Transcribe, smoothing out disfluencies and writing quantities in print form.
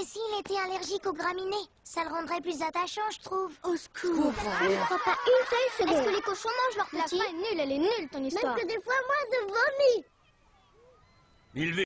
s'il était allergique aux graminées? Ça le rendrait plus attachant, je trouve. Au secours. Je crois pas une seule seconde. Est-ce que les cochons mangent leurs La petits? fin est nulle, elle est nulle ton histoire. Même que des fois, moi, de vomi. Milvé,